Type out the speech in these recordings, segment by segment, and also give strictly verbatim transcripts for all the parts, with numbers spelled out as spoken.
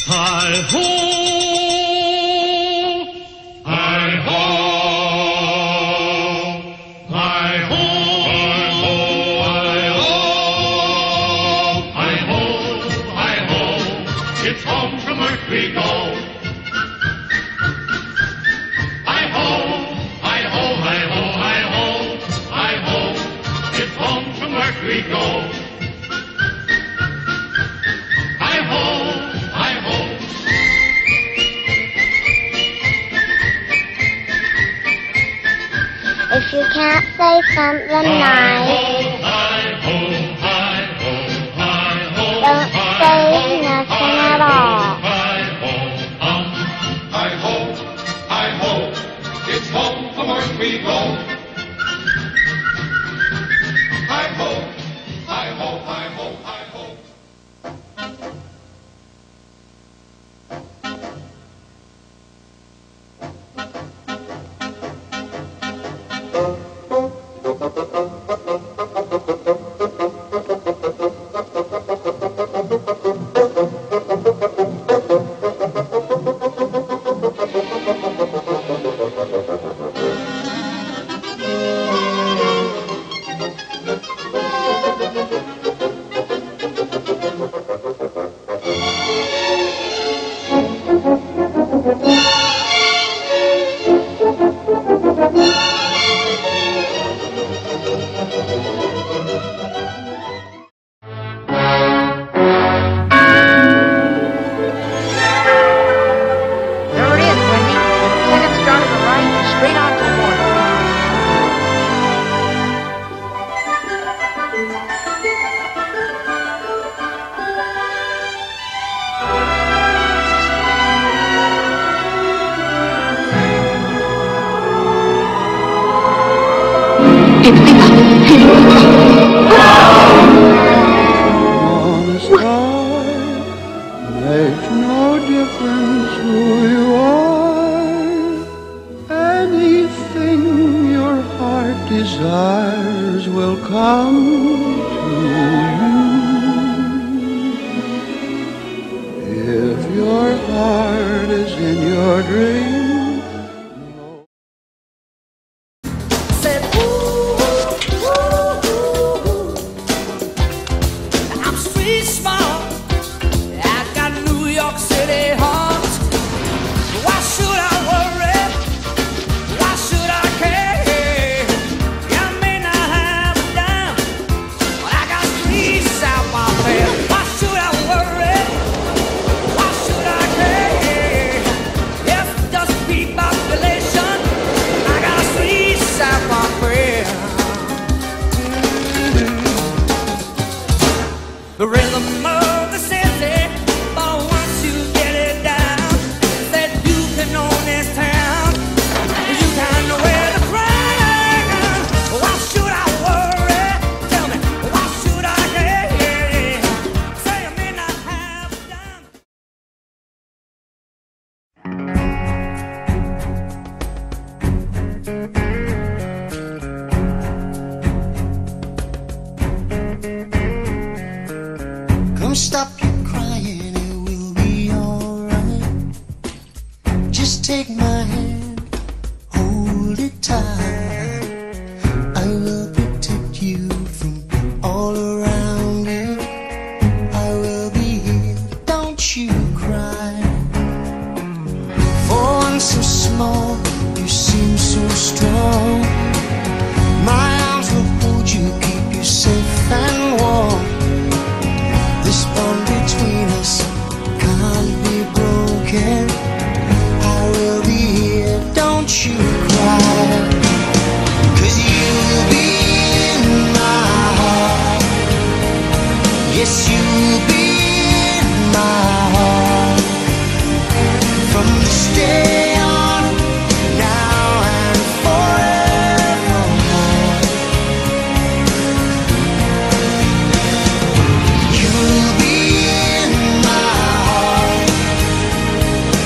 Hi-ho! Hi-ho! Hi-ho! Hi-ho! Hi-ho! Hi-ho! It's home from work we go. Hi-ho! Hi-ho! Hi-ho! Hi-ho! Hi-ho! It's home from work we go. If you can't say something nice, don't say nothing at all. Hi-ho, hi-ho, it's home from work we go. Hi-ho, hi-ho, hi-ho, hi-ho. Makes no difference who you are. Anything your heart desires will come to you. If your heart is in your dream. The rhythm of the city, but once you get it down, said you can own this town, you can wear the crown. Why should I worry? Tell me, why should I care? Say I may not have a dime. Stop your crying, it will be alright. Just take my hand, hold it tight. I will protect you from all around you. I will be here, don't you cry. For one so small, you seem so strong. My arms will hold you, keep you safe and warm. This bond between us can't be broken. I will be here, don't you cry. 'Cause you will be in my heart. Yes, you will be in my heart. From this day on, now and forevermore. You will be in my heart.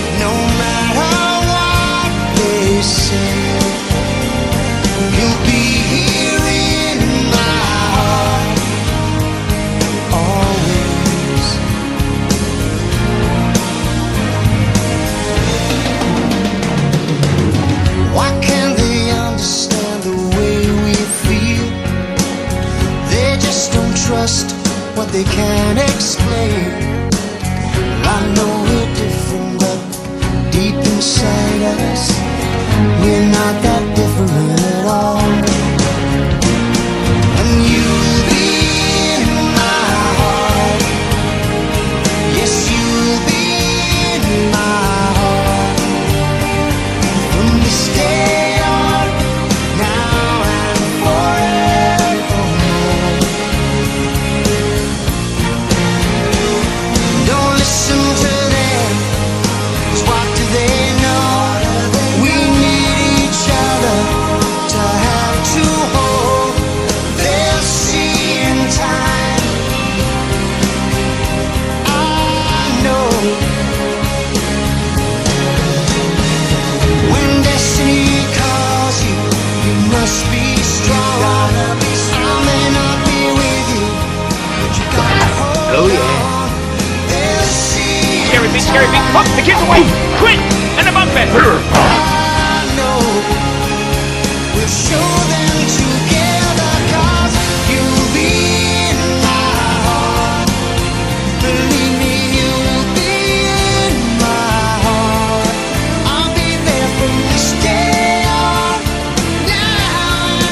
scary thing. Look, the kid's away. Quick! In the bunk bed. I know we'll show them together, 'cause you'll be in my heart. Believe me, you'll be in my heart. I'll be there from this day on, now and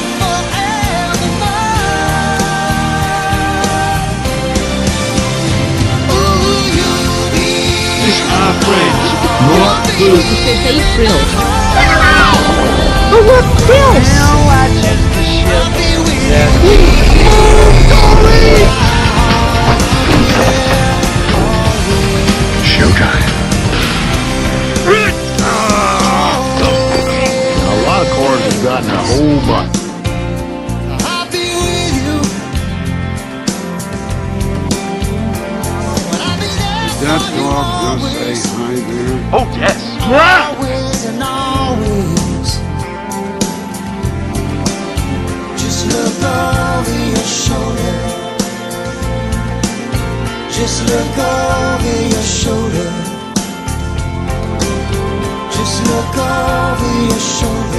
forevermore. Ooh, you'll be These are friends, not food. Because they frills. Oh, look, Phyllis! Now watching the ship. Showtime. A lot of cars have gotten a whole bunch. I'll be with you. When I'm in there That for you dog just always. say hi there. Oh, yes. Always and always. Just look over your shoulder. Just look over your shoulder. Just look over your shoulder.